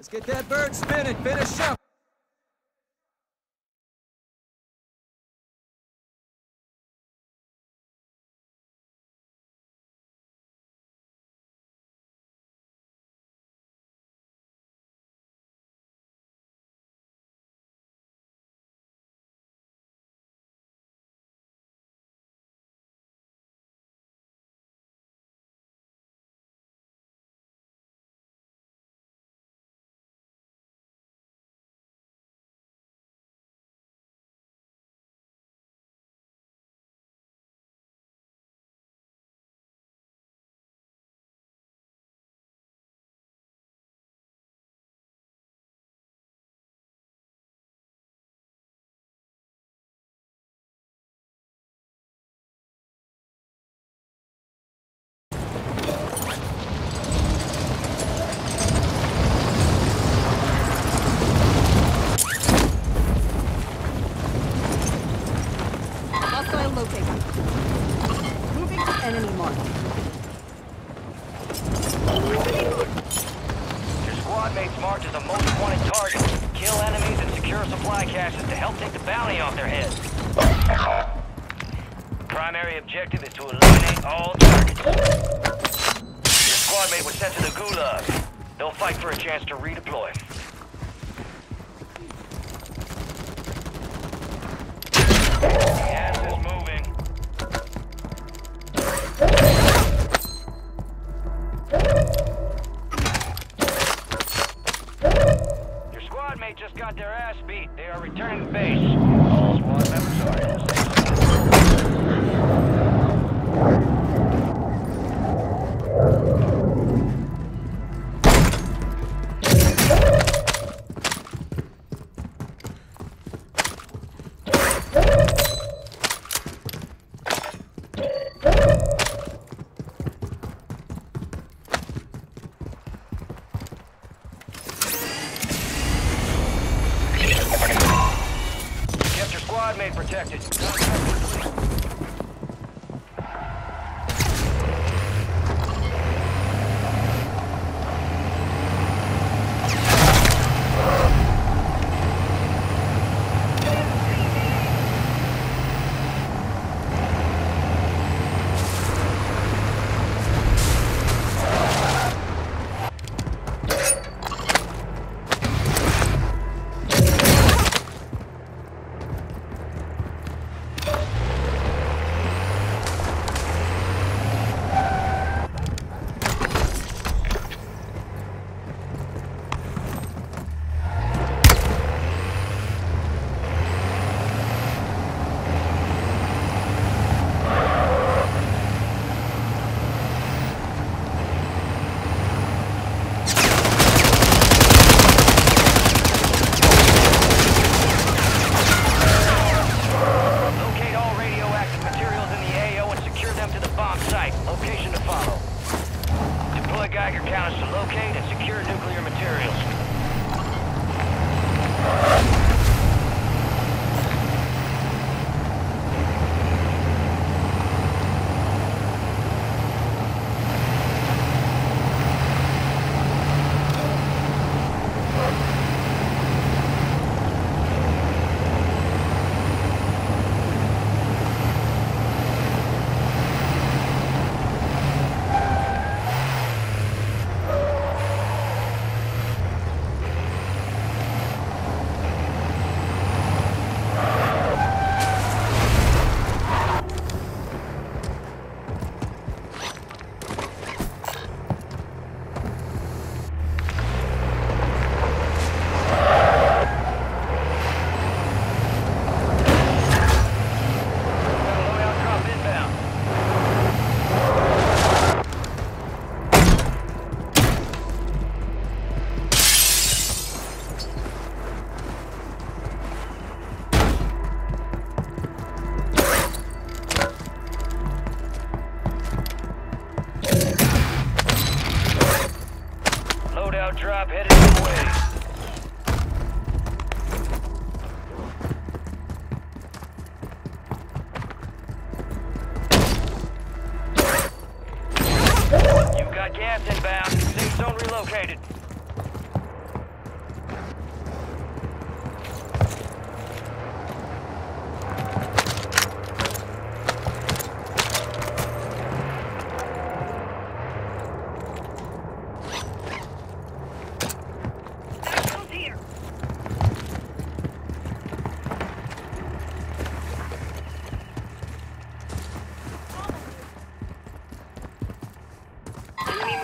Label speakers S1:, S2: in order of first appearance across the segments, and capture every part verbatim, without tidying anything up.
S1: Let's get that bird spinning. Finish up.
S2: Moving to enemy mark.
S3: Your squad mates marked as a most wanted target. Kill enemies and secure supply caches to help take the bounty off their heads. Primary objective is to eliminate all targets. Your squad mate was sent to the Gulag. They'll fight for a chance to redeploy. Gas is moving. Your squad mate just got their ass beat. They are returning to base. All squad members are in the safe squad mate protected. Geiger counters to locate and secure nuclear materials. Loadout drop headed your way. You got gas inbound. Safe zone relocated.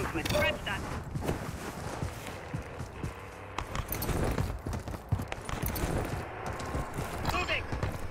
S2: movement. Bridge that. Moving.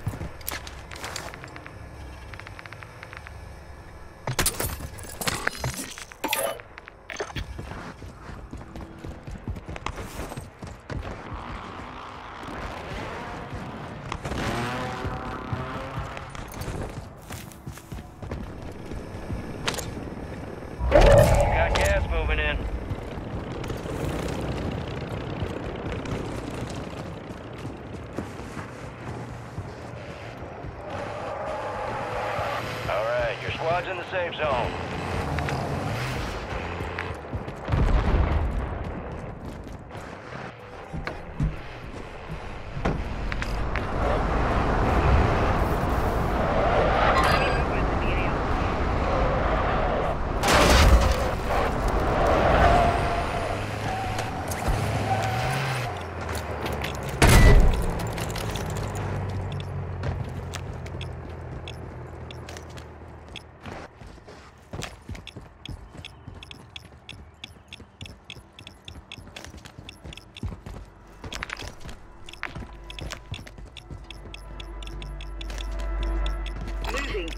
S3: Got gas moving in. All right, your squad's in the safe zone.
S2: Enemy movement in the A O. Moving.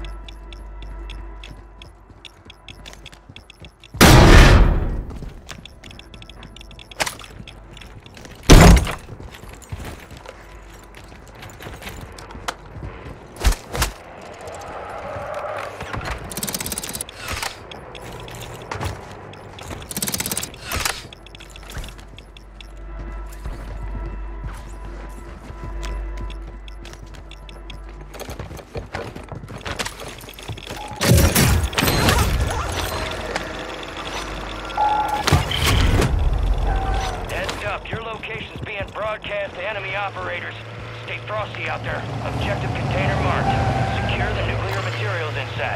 S3: Heads up, your location's being broadcast to enemy operators. Stay frosty out there. Objective container marked. Secure the nuclear materials inside.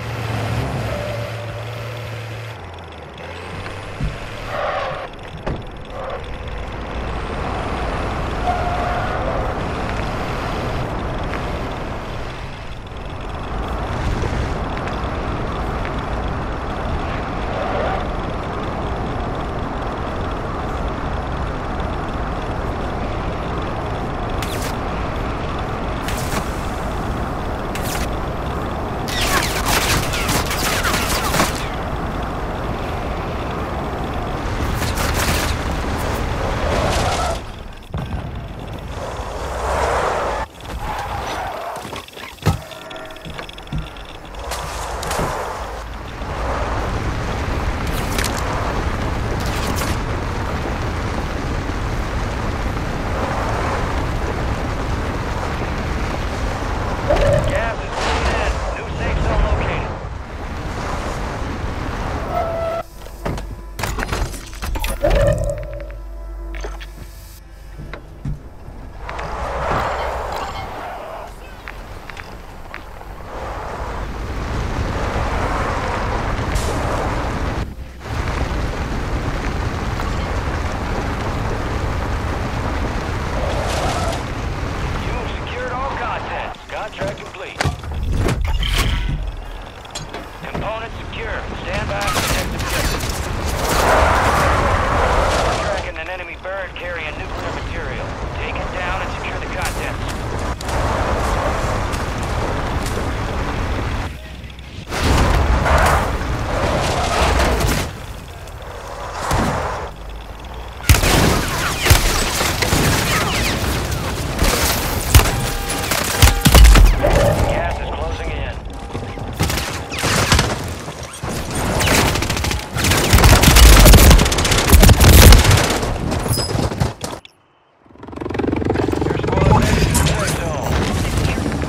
S3: Gas is moving in. New safe zone located. You've secured all contents. Contract complete. Components secure. Stand by for the next objective. Tracking an enemy bird carrying nuclear material. Take it down and secure the contents. Gas is closing in. Your squad ready to the safe zone.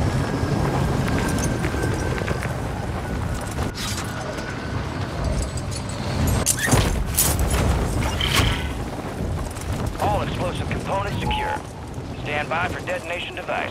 S3: All explosive components secure. Stand by for detonation device.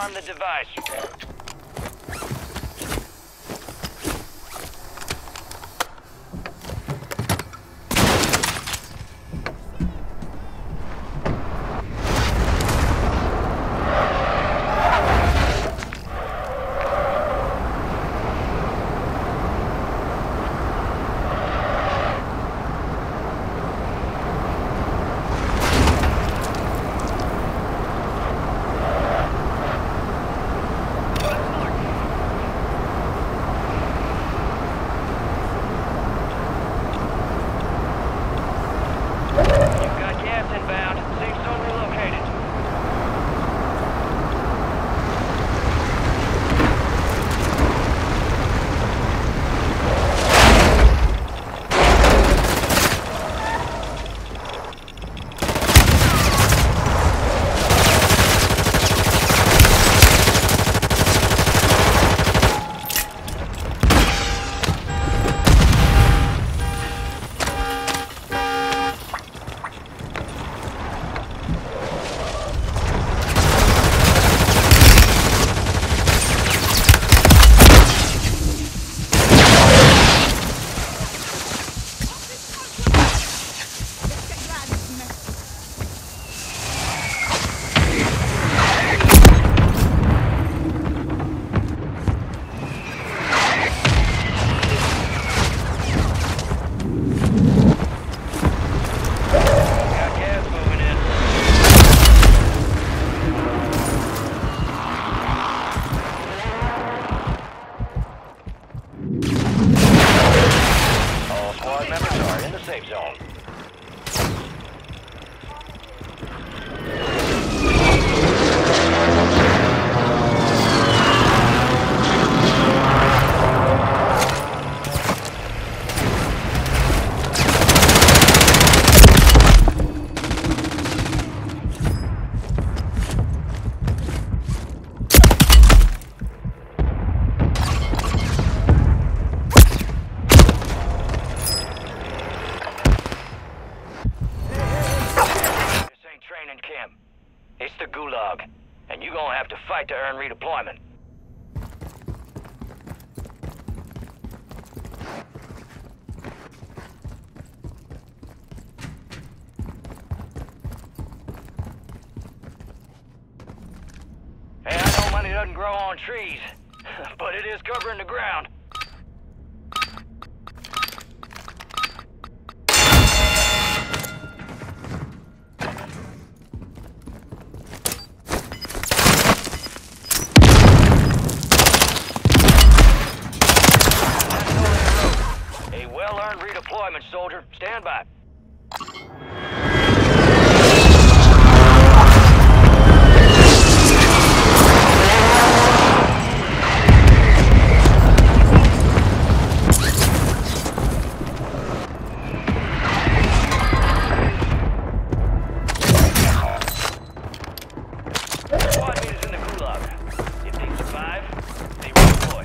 S3: Disarm the device. It's the Gulag, and you're gonna have to fight to earn redeployment. Hey, I know money doesn't grow on trees, but it is covering the ground. Redeployment, soldier. Stand by. Squad mate is in the Gulag. If they survive, they redeploy.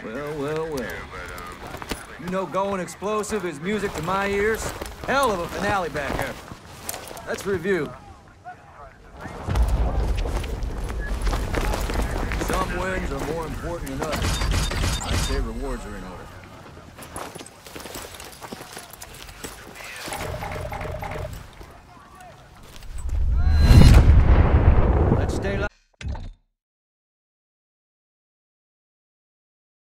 S1: Well, well, well. You know going explosive is music to my ears? Hell of a finale back here. Let's review. Some wins are more important than others. I'd say rewards are in order.